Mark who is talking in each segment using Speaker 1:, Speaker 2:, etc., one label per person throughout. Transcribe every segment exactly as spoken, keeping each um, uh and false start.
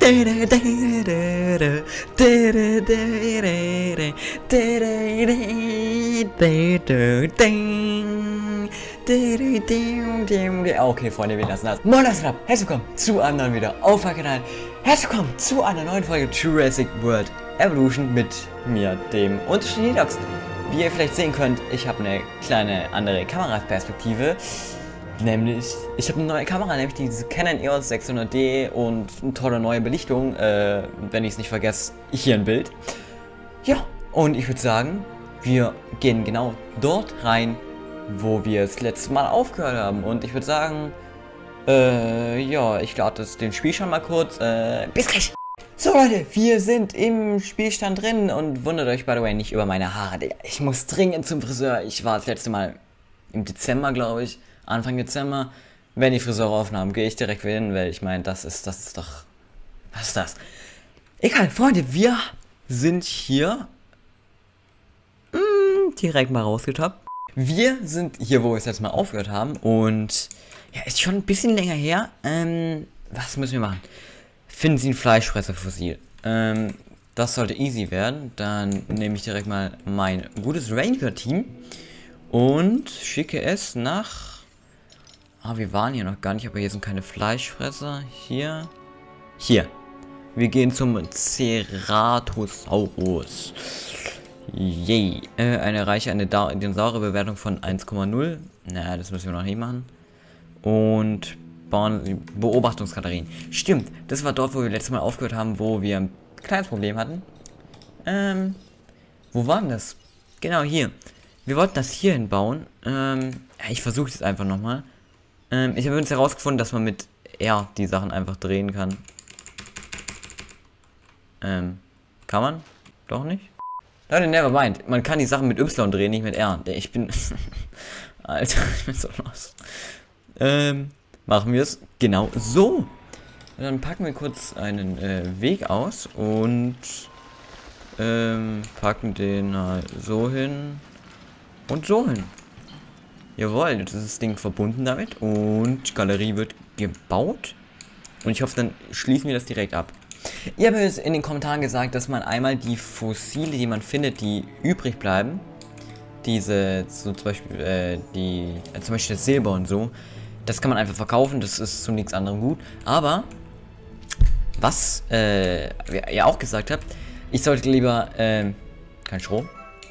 Speaker 1: Okay, Freunde, wir lassen das. Moin, was geht ab? Herzlich willkommen zu einem neuen Video auf meinem Kanal. Herzlich willkommen zu einer neuen Folge Jurassic World Evolution mit mir, dem unterschiedlichen Nidox. Wie ihr vielleicht sehen könnt, ich habe eine kleine andere Kameraperspektive. Nämlich, ich habe eine neue Kamera, nämlich diese Canon E O S sechshundert D und eine tolle neue Belichtung, äh, wenn ich es nicht vergesse, hier ein Bild. Ja, und ich würde sagen, wir gehen genau dort rein, wo wir das letzte Mal aufgehört haben. Und ich würde sagen, äh, ja, ich lade den Spielstand mal kurz, äh, bis gleich! So Leute, wir sind im Spielstand drin und wundert euch by the way nicht über meine Haare, Digga. Ich muss dringend zum Friseur, ich war das letzte Mal im Dezember, glaube ich. Anfang Dezember, wenn die Friseuraufnahmen, gehe ich direkt wieder hin, weil ich meine, das ist, das ist doch, was ist das? Egal, Freunde, wir sind hier, mh, direkt mal rausgetappt. Wir sind hier, wo wir es jetzt mal aufgehört haben und, ja, ist schon ein bisschen länger her, ähm, was müssen wir machen? Finden Sie ein Fleischfresserfossil, ähm, das sollte easy werden, dann nehme ich direkt mal mein gutes Ranger-Team und schicke es nach... Ah, wir waren hier noch gar nicht, aber hier sind keine Fleischfresser. Hier. Hier. Wir gehen zum Ceratosaurus. Yay. Äh, eine reiche, eine Dinosaurierbewertung von eins Komma null. Naja, das müssen wir noch nicht machen. Und bauen Beobachtungsbatterien. Stimmt, das war dort, wo wir letztes Mal aufgehört haben, wo wir ein kleines Problem hatten. Ähm, wo war denn das? Genau, hier. Wir wollten das hier hinbauen. Ähm, ich versuche es einfach nochmal. Ähm, ich habe übrigens herausgefunden, dass man mit R die Sachen einfach drehen kann. Ähm, kann man? Doch nicht? Leute, never mind. Man kann die Sachen mit Y drehen, nicht mit R. Ich bin... Alter, ich bin so los. Ähm, machen wir es genau so. Dann packen wir kurz einen äh, Weg aus und ähm, packen den halt so hin und so hin. Jawohl, jetzt ist das Ding verbunden damit und die Galerie wird gebaut. Und ich hoffe, dann schließen wir das direkt ab. Ihr habt jetzt in den Kommentaren gesagt, dass man einmal die Fossile, die man findet, die übrig bleiben, diese, so zum Beispiel, äh, die, äh, zum Beispiel das Silber und so, das kann man einfach verkaufen, das ist zu nichts anderem gut. Aber, was, äh, ihr auch gesagt habt, ich sollte lieber, ähm, kein Strom.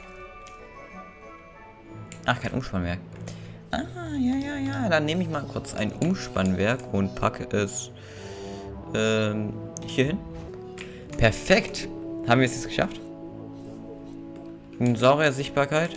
Speaker 1: Ach, kein Umspannwerk. Ah, ja, ja, ja. Dann nehme ich mal kurz ein Umspannwerk und packe es ähm, hier hin. Perfekt. Haben wir es jetzt geschafft? Dinosaurier-Sichtbarkeit.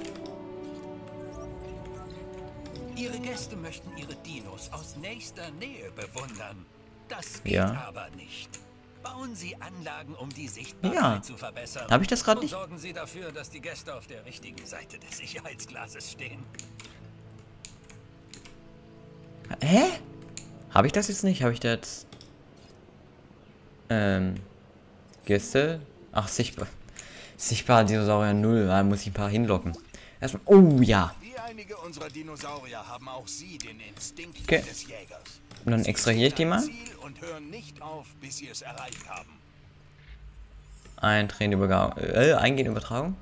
Speaker 2: Ihre Gäste möchten ihre Dinos aus nächster Nähe bewundern. Das geht
Speaker 1: Ja.
Speaker 2: aber nicht. Bauen Sie Anlagen, um die Sichtbarkeit
Speaker 1: Ja.
Speaker 2: zu verbessern.
Speaker 1: Habe ich das gerade
Speaker 2: Und
Speaker 1: nicht?
Speaker 2: sorgen Sie dafür, dass die Gäste auf der richtigen Seite des Sicherheitsglases stehen.
Speaker 1: Hä? Habe ich das jetzt nicht? Habe ich da jetzt... Ähm... Gäste? Ach, sichtbar. Sichtbar Dinosaurier null. Da muss ich ein paar hinlocken. Erstmal... Oh, ja.
Speaker 2: Wie einige unserer Dinosaurier haben auch Sie den Instinkt
Speaker 1: Okay.
Speaker 2: des Jägers.
Speaker 1: Und dann extrahiere ich die mal.
Speaker 2: Und hören nicht auf, bis Sie es erreicht haben.
Speaker 1: Ein Tränenübertragung. Äh, eingehende Übertragung.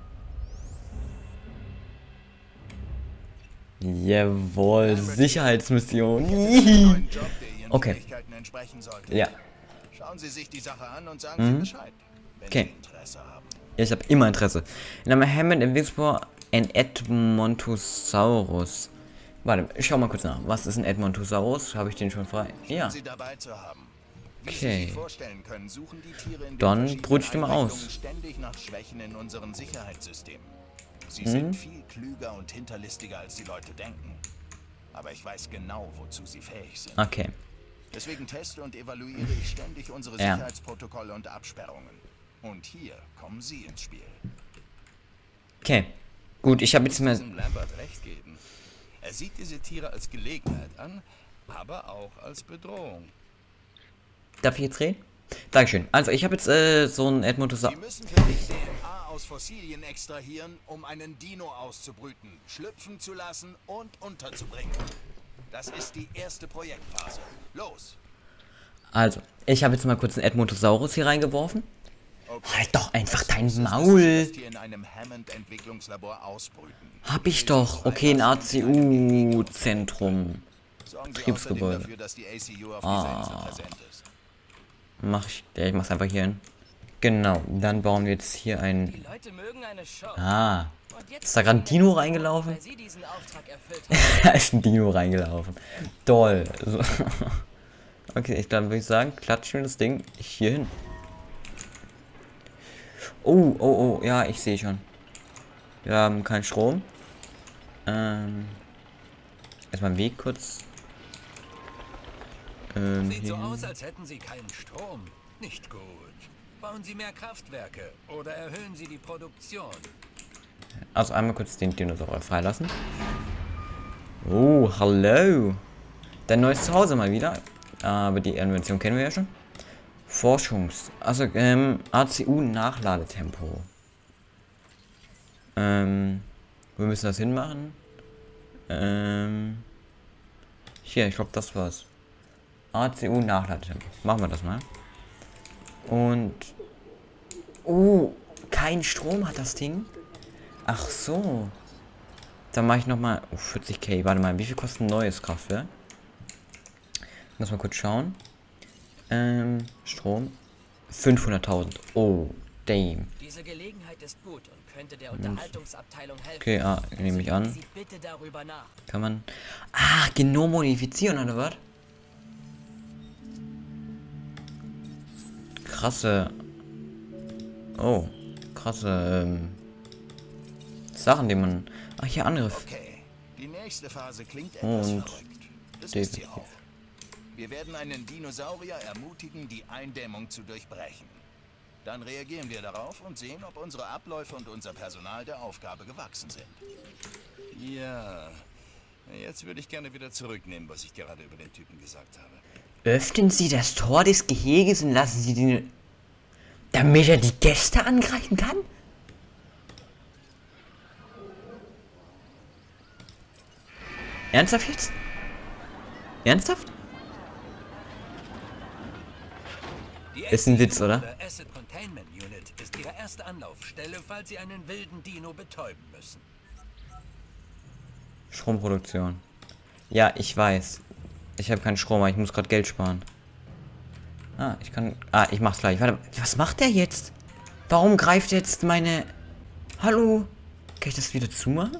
Speaker 1: Jawohl, Sicherheitsmission. Okay. Ja.
Speaker 2: Schauen Sie sich die Sache an und sagen
Speaker 1: Mhm.
Speaker 2: Sie Bescheid, wenn
Speaker 1: Okay.
Speaker 2: Sie Interesse haben.
Speaker 1: Ja, ich habe immer Interesse. In einem Hammond Invincible ein Edmontosaurus. Warte, ich schau mal kurz nach. Was ist ein Edmontosaurus? Habe ich den schon frei? Ja.
Speaker 2: Sie dabei zu haben. Wie
Speaker 1: Okay.
Speaker 2: Sie sich vorstellen können, suchen die Tiere in den
Speaker 1: Dann
Speaker 2: verschiedenen
Speaker 1: brut ich die mal aus.
Speaker 2: Einrichtungen ständig nach Schwächen in unseren Sicherheitssystemen. Sie
Speaker 1: Mhm.
Speaker 2: sind viel klüger und hinterlistiger, als die Leute denken. Aber ich weiß genau, wozu sie fähig sind.
Speaker 1: Okay.
Speaker 2: Deswegen teste und evaluiere ich ständig unsere
Speaker 1: Ja.
Speaker 2: Sicherheitsprotokolle und Absperrungen. Und hier kommen Sie ins Spiel.
Speaker 1: Okay. Gut, ich habe jetzt mal...
Speaker 2: Diesem Lambert recht geben. Er sieht diese Tiere als Gelegenheit an, aber auch als Bedrohung.
Speaker 1: Darf ich jetzt reden? Dankeschön. Also, ich habe jetzt äh, so ein Edmontosaurus...
Speaker 2: Sie müssen für dich D N A aus Fossilien extrahieren, um einen Dino auszubrüten, schlüpfen zu lassen und unterzubringen. Das ist die erste Projektphase. Los!
Speaker 1: Also, ich habe jetzt mal kurz einen Edmontosaurus hier reingeworfen.
Speaker 2: Okay.
Speaker 1: Halt doch einfach dein
Speaker 2: Das ist, dass
Speaker 1: Maul.
Speaker 2: Sie das hier in einem Hammond-Entwicklungslabor ausbrüten.
Speaker 1: Hab ich doch. Okay, ein A C U-Zentrum.
Speaker 2: Sorgen Sie
Speaker 1: Betriebsgebäude.
Speaker 2: außerdem dafür, dass die A C U auf
Speaker 1: Ah.
Speaker 2: dieser Insel präsent ist.
Speaker 1: Mach ich. Ja, ich mach's einfach hier hin. Genau, dann bauen wir jetzt hier ein.
Speaker 3: Die Leute mögen eine Show.
Speaker 1: Ah.
Speaker 3: Und jetzt
Speaker 1: Ist da gerade ein Dino reingelaufen?
Speaker 3: weil sie diesen Auftrag erfüllt haben.
Speaker 1: Da ist ein Dino reingelaufen. Toll. So. Okay, ich glaube, würde ich sagen, klatschen wir das Ding hier hin. Oh, oh, oh, ja, ich sehe schon. Wir haben keinen Strom. Ähm. Erstmal einen Weg kurz. Ähm,
Speaker 4: Sieht so
Speaker 1: hier.
Speaker 4: aus, als hätten Sie keinen Strom. Nicht gut. Bauen Sie mehr Kraftwerke oder erhöhen Sie die Produktion.
Speaker 1: Also einmal kurz den Dinosaurier freilassen. Oh, hallo. Dein neues Zuhause mal wieder. Aber die Invention kennen wir ja schon. Forschungs... Also, ähm, A C U-Nachladetempo. Ähm, wir müssen das hinmachen. Ähm, hier, ich glaube, das war's. A C U-Nachladetempo. Machen wir das mal. Und... Oh, kein Strom hat das Ding. Ach so. Dann mache ich nochmal... Oh, vierzig K. Warte mal, wie viel kostet ein neues Kraftwerk? Muss mal kurz schauen. Ähm, Strom. fünfhunderttausend. Oh, damn.
Speaker 3: Diese Gelegenheit ist gut und könnte der Unterhaltungsabteilung helfen.
Speaker 1: Okay, ah, nehme ich an.
Speaker 3: Denken Sie bitte darüber nach.
Speaker 1: Kann man... Ah, Genom modifizieren, oder was? Krasse... Oh, krasse, ähm... Sachen, die man... Ach, hier Angriff.
Speaker 2: Okay, die nächste Phase klingt etwas
Speaker 1: Und...
Speaker 2: verrückt. Das ist sie
Speaker 1: definitiv.
Speaker 2: auch. Wir werden einen Dinosaurier ermutigen, die Eindämmung zu durchbrechen. Dann reagieren wir darauf und sehen, ob unsere Abläufe und unser Personal der Aufgabe gewachsen sind.
Speaker 4: Ja, jetzt würde ich gerne wieder zurücknehmen, was ich gerade über den Typen gesagt habe.
Speaker 1: Öffnen Sie das Tor des Geheges und lassen Sie den... Damit er die Gäste angreifen kann? Ernsthaft jetzt? Ernsthaft?
Speaker 4: Die
Speaker 1: Ist ein Witz, oder?
Speaker 4: Asset Containment Unit ist Ihre erste Anlaufstelle, falls Sie einen wilden Dino betäuben müssen.
Speaker 1: Stromproduktion. Ja, ich weiß. Ich habe keinen Strom, aber ich muss gerade Geld sparen. Ah, ich kann... Ah, ich mach's gleich. Warte, was macht der jetzt? Warum greift jetzt meine... Hallo? Kann ich das wieder zumachen?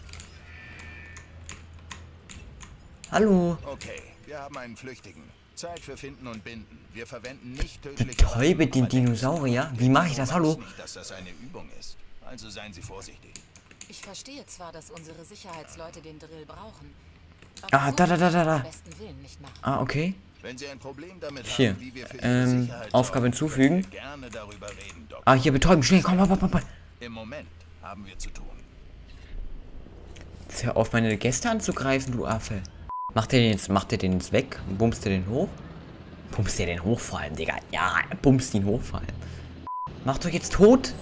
Speaker 1: Hallo?
Speaker 2: Okay, wir haben einen Flüchtigen. Zeit für Finden und Binden. Wir verwenden nicht tödliche
Speaker 1: Betäube
Speaker 2: Waffen,
Speaker 1: den
Speaker 2: aber
Speaker 1: Dinosaurier? Wie mache ich das?
Speaker 2: weiß
Speaker 1: Hallo?
Speaker 2: nicht, dass das eine Übung ist. Also seien Sie vorsichtig.
Speaker 5: Ich verstehe zwar, dass unsere Sicherheitsleute den Drill brauchen.
Speaker 1: Ah,
Speaker 5: so
Speaker 1: da, da, da, da, da.
Speaker 5: am besten Willen nicht machen.
Speaker 1: Ah, okay.
Speaker 2: Wenn Sie ein Problem damit
Speaker 1: Hier.
Speaker 2: haben, wie wir für Ihre
Speaker 1: Ähm,
Speaker 2: Sicherheit
Speaker 1: Aufgabe
Speaker 2: sorgen,
Speaker 1: hinzufügen.
Speaker 2: können wir gerne darüber reden, Doktor.
Speaker 1: Ah, hier betäuben. Schnell, komm, komm, komm, komm.
Speaker 2: Im Moment haben wir zu tun.
Speaker 1: Jetzt hör auf, meine Gäste anzugreifen, du Affe. Macht der den jetzt, macht der den jetzt weg? Bumst der den hoch? Bumst der den hoch vor allem, Digga? Ja, bumst ihn hoch vor allem. Macht doch jetzt tot!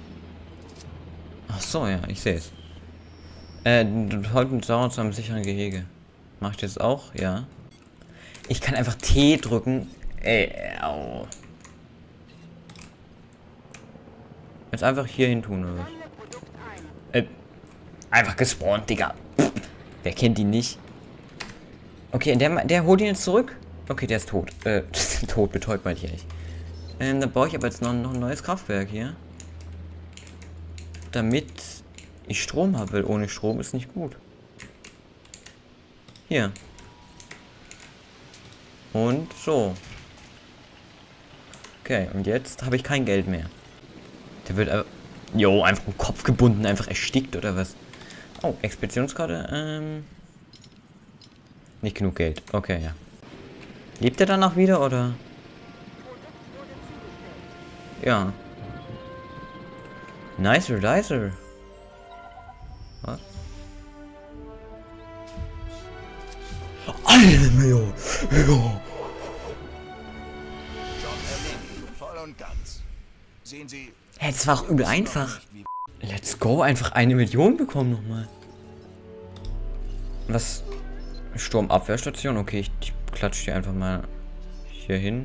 Speaker 1: Ach so, ja, ich sehe es. Äh, heute Sauer zu einem sicheren Gehege. Mach ich das auch? Ja. Ich kann einfach T drücken. Ey, au. Jetzt einfach hier hin tun, oder was? Äh, einfach gespawnt, Digga. Pff, wer kennt ihn nicht? Okay, der, der holt ihn jetzt zurück. Okay, der ist tot. Äh, tot, betäubt meinte ich eigentlich. Ähm, dann baue ich aber jetzt noch, noch ein neues Kraftwerk hier. Damit ich Strom habe, weil ohne Strom ist nicht gut. Hier. Und so. Okay, und jetzt habe ich kein Geld mehr. Der wird einfach... Jo, einfach im Kopf gebunden, einfach erstickt oder was? Oh, Expeditionskarte, ähm... Nicht genug Geld. Okay, ja. Lebt er danach wieder, oder? Ja. Nicer, dicer. Was? Eine Million! Ja.
Speaker 2: Job erledigt, voll und ganz. Sehen Sie...
Speaker 1: Hey, das war auch übel einfach.
Speaker 2: Nicht, wie
Speaker 1: Let's go, einfach eine Million bekommen nochmal. Was? Sturmabwehrstation? Okay, ich, ich klatsche die einfach mal hier hier hin.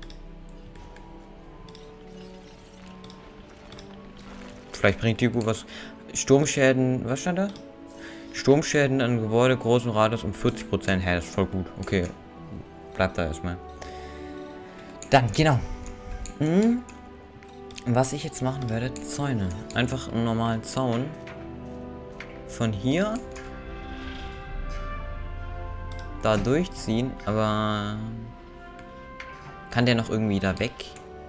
Speaker 1: Vielleicht bringt die gut was. Sturmschäden, was stand da? Sturmschäden an Gebäude großen Radius um vierzig Prozent. Hä, das ist voll gut. Okay. Bleibt da erstmal. Dann, genau. Hm. Was ich jetzt machen werde, Zäune. Einfach einen normalen Zaun. Von hier da durchziehen, aber kann der noch irgendwie da weg?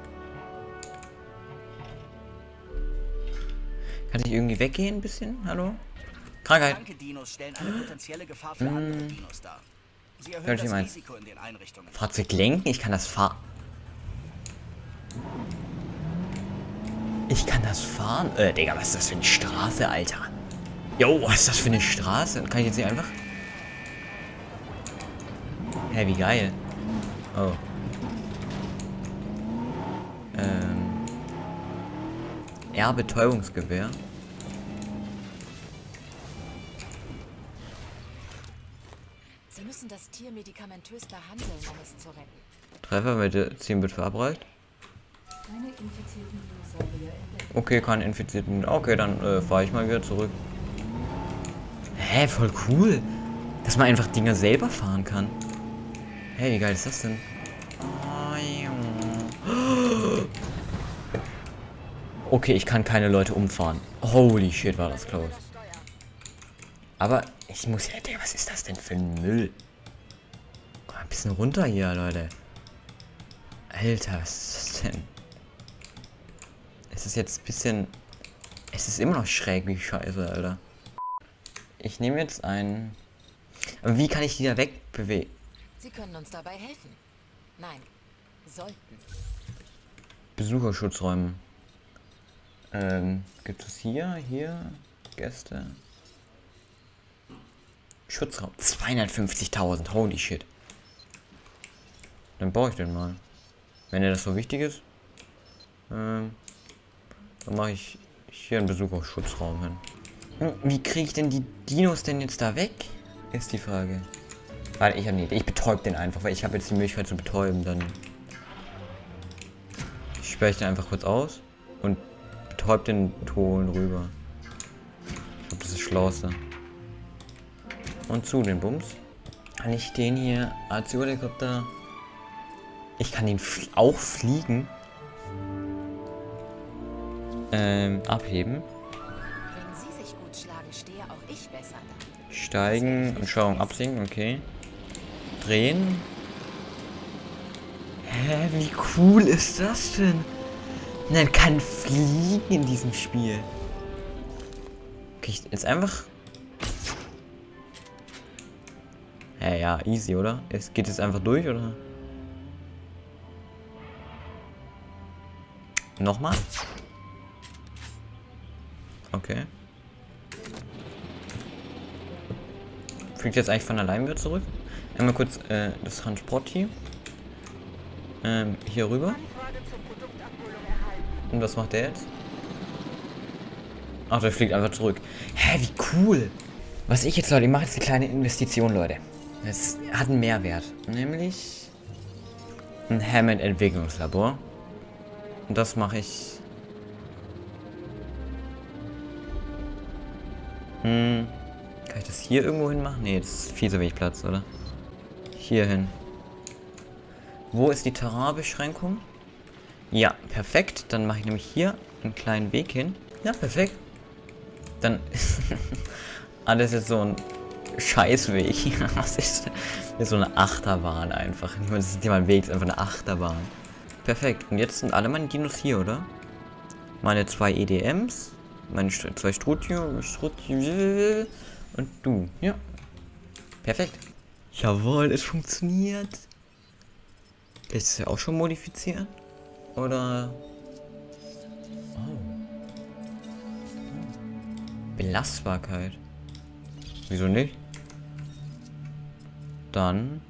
Speaker 1: Kann ich irgendwie weggehen ein bisschen? Hallo? Krankheit.
Speaker 6: Kranke Dinos stellen eine potenzielle Gefahr für andere Dinos dar. Sie erhöhen
Speaker 1: Hört
Speaker 6: das
Speaker 1: ihr mal.
Speaker 6: Risiko in den Einrichtungen.
Speaker 1: Fahrzeug lenken? Ich kann das fahren. Ich kann das fahren? Äh, Digga, was ist das für eine Straße, Alter? Jo, was ist das für eine Straße? Kann ich jetzt hier einfach... Hä, wie geil. Oh. Ähm. R-Betäubungsgewehr.
Speaker 5: Sie müssen das Tier medikamentös behandeln, um es zu retten.
Speaker 1: Treffer mit zehn wird verabreicht.
Speaker 5: Keine infizierten Dinosaurier entdeckt.
Speaker 1: Okay, kein infizierten. Okay, dann äh, fahre ich mal wieder zurück. Hä, voll cool. Dass man einfach Dinger selber fahren kann. Hey, wie geil ist das denn? Okay, ich kann keine Leute umfahren. Holy shit, war das close. Aber ich muss ja... Was ist das denn für ein Müll? Komm mal ein bisschen runter hier, Leute. Alter, was ist das denn? Es ist jetzt ein bisschen... Es ist immer noch schräg wie Scheiße, Alter. Ich nehme jetzt einen... Aber wie kann ich die da wegbewegen?
Speaker 5: Sie können uns dabei helfen. Nein, sollten.
Speaker 1: Besucherschutzräume. Ähm, gibt es hier, hier, Gäste. Schutzraum. zweihundertfünfzigtausend, holy shit. Dann baue ich den mal. Wenn dir das so wichtig ist. Ähm, dann mache ich hier einen Besucherschutzraum hin. Hm, wie kriege ich denn die Dinos denn jetzt da weg? Ist die Frage. Weil ich habe nicht. Ich betäube den einfach, weil ich habe jetzt die Möglichkeit zu betäuben. Dann sperre ich den einfach kurz aus und betäube den Ton rüber. Ich glaube, das ist das Schlauste. Und zu den Bums. Kann ich den hier als Helikopter... Ich kann den fl auch fliegen. Ähm, abheben.
Speaker 5: Wenn Sie sich gut schlagen, stehe auch ich besser da.
Speaker 1: Steigen und Steuerung absinken, okay. Drehen. Hä, wie cool ist das denn? Man kann fliegen in diesem Spiel. Okay, ich jetzt einfach... Hä, ja, easy, oder? Es geht jetzt einfach durch, oder? Nochmal? Okay. Fliegt jetzt eigentlich von allein wieder zurück? Einmal kurz äh, das Transportteam. Ähm, hier rüber. Und was macht der jetzt? Ach, der fliegt einfach zurück. Hä, wie cool! Was ich jetzt, Leute, ich mache jetzt eine kleine Investition, Leute. Das hat einen Mehrwert. Nämlich ein Hammond-Entwicklungslabor. Und das mache ich... Hm... Kann ich das hier irgendwo hin machen? Nee, das ist viel zu wenig Platz, oder? Hier hin. Wo ist die Terrainbeschränkung? Ja, perfekt. Dann mache ich nämlich hier einen kleinen Weg hin. Ja, perfekt. Dann... ah, das ist jetzt so ein Scheißweg. Was ist das? Das ist so eine Achterbahn einfach. Das ist nicht mal ein Weg, das ist einfach eine Achterbahn. Perfekt. Und jetzt sind alle meine Dinos hier, oder? Meine zwei E D Ms. Meine St zwei Strutio. Strutio. Und du. Ja. Perfekt. Jawohl, es funktioniert. Ist es ja auch schon modifiziert? Oder... Oh. Belastbarkeit. Wieso nicht? Dann...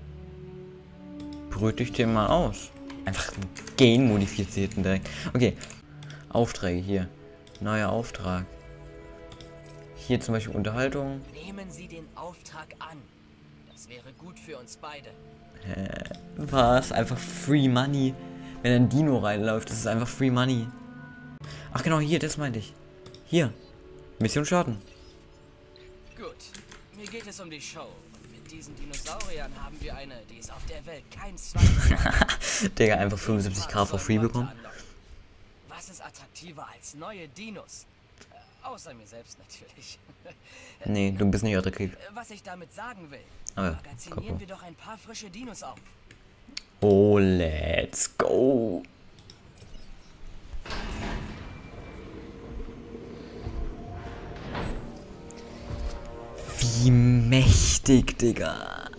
Speaker 1: brüte ich den mal aus. Einfach einen genmodifizierten direkt. Okay. Aufträge hier. Neuer Auftrag. Hier zum Beispiel Unterhaltung.
Speaker 3: Nehmen Sie den Auftrag an. Das wäre gut für uns beide.
Speaker 1: Äh, was? Einfach Free Money. Wenn ein Dino reinläuft, das ist einfach Free Money. Ach genau, hier, das meinte ich. Hier. Mission starten.
Speaker 3: Gut. Mir geht es um die Show. Und mit diesen Dinosauriern haben wir eine, die es auf der Welt kein zweites.
Speaker 1: Digga, einfach fünfundsiebzig for free bekommen.
Speaker 3: Was ist attraktiver als neue Dinos? Äh, außer mir selbst natürlich.
Speaker 1: Nee, du bist nicht attraktiv.
Speaker 3: Was ich damit sagen will.
Speaker 1: Aber,
Speaker 3: Magazinieren wir doch ein paar frische Dinos auf.
Speaker 1: Oh, let's go. Wie mächtig, Digga.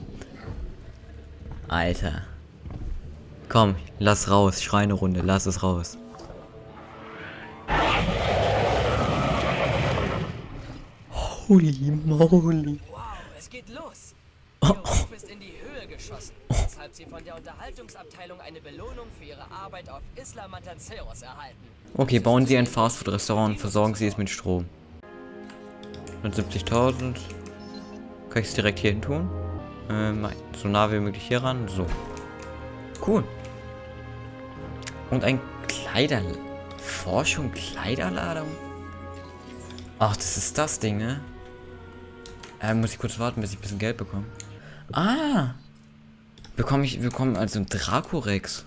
Speaker 1: Alter. Komm, lass raus. Schreinerunde, lass es raus. Holy moly.
Speaker 3: Wow, es geht los. Ihr Ruf ist in die Höhe geschossen, weshalb sie von der Unterhaltungsabteilung eine Belohnung für ihre Arbeit auf Isla Matanceros erhalten.
Speaker 1: Okay, bauen Sie ein Fastfood-Restaurant und versorgen Sie es mit Strom. hundertsiebzigtausend. Kann ich es direkt hier hin tun? Ähm, so nah wie möglich hier ran. So. Cool. Und ein Kleider... Forschung, Kleiderladung? Ach, das ist das Ding, ne? Äh, muss ich kurz warten, bis ich ein bisschen Geld bekomme. Ah! Bekomme ich... Bekomme also Dracorex.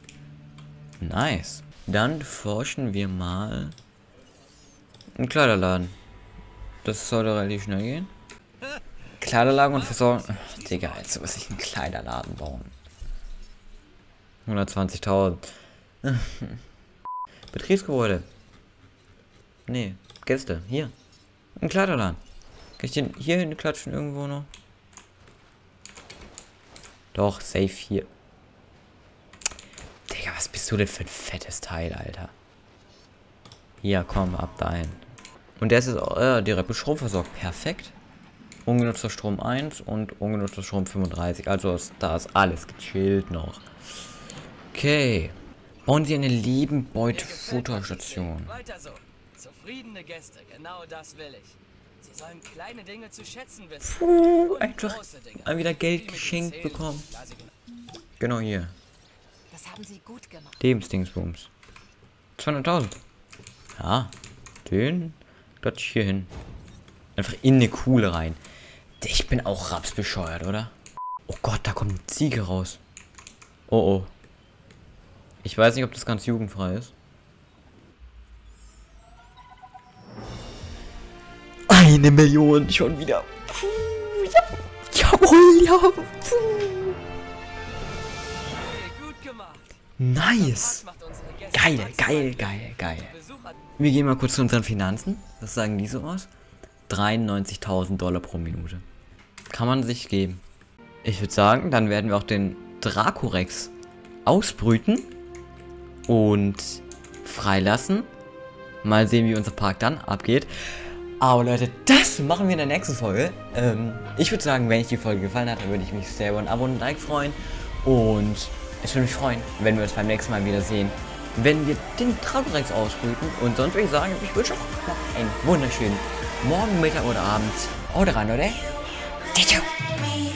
Speaker 1: Nice. Dann forschen wir mal... einen Kleiderladen. Das sollte relativ schnell gehen. Kleiderladen und versorgen... Ach, Digga, jetzt muss ich einen Kleiderladen bauen. hundertzwanzigtausend. Betriebsgebäude. Nee, Gäste. Hier. Ein Kleiderladen. Kann ich den hier hin klatschen irgendwo noch? Doch, safe hier. Digga, was bist du denn für ein fettes Teil, Alter? Hier, komm, ab dahin. Und der ist jetzt auch, äh, direkt mit Strom versorgt. Perfekt. Ungenutzter Strom eins und ungenutzter Strom fünfunddreißig. Also ist, da ist alles gechillt noch. Okay. Bauen Sie eine Lebenbeute-Futterstation.
Speaker 3: Weiter so. Zufriedene Gäste, genau das will ich. Sie sollen kleine Dinge zu schätzen wissen.
Speaker 1: Puh,
Speaker 3: Und
Speaker 1: einfach
Speaker 3: große Dinge,
Speaker 1: mal wieder Geld
Speaker 3: die mit
Speaker 1: geschenkt
Speaker 3: zählen.
Speaker 1: bekommen.
Speaker 3: Ja, sie genau.
Speaker 1: Genau hier.
Speaker 5: Das haben sie gut gemacht.
Speaker 1: Lebensdingsbums. zweihunderttausend. Ja. Den klatsch ich hier hin. Einfach in eine Kuhle rein. Ich bin auch rapsbescheuert, oder? Oh Gott, da kommt eine Ziege raus. Oh oh. Ich weiß nicht, ob das ganz jugendfrei ist. Eine Million schon wieder. Puh, ja. Jawohl, ja. Puh.
Speaker 3: Okay, gut gemacht.
Speaker 1: Nice.
Speaker 3: Das macht unsere Gäste
Speaker 1: Geil,
Speaker 3: ganz
Speaker 1: geil,
Speaker 3: weit.
Speaker 1: geil, geil.
Speaker 3: Besuch an-
Speaker 1: Wir gehen mal kurz zu unseren Finanzen. Was sagen die so aus? dreiundneunzigtausend Dollar pro Minute. Kann man sich geben. Ich würde sagen, dann werden wir auch den Dracorex ausbrüten und freilassen. Mal sehen, wie unser Park dann abgeht. Aber Leute, das machen wir in der nächsten Folge. Ähm, ich würde sagen, wenn euch die Folge gefallen hat, dann würde ich mich sehr über ein Abo und ein Like freuen. Und es würde mich freuen, wenn wir uns beim nächsten Mal wieder sehen, wenn wir den Dracorex ausbrüten. Und sonst würde ich sagen, ich wünsche euch noch einen wunderschönen Morgen, Mittag oder Abend. Haut rein, Leute. Ciao, ciao.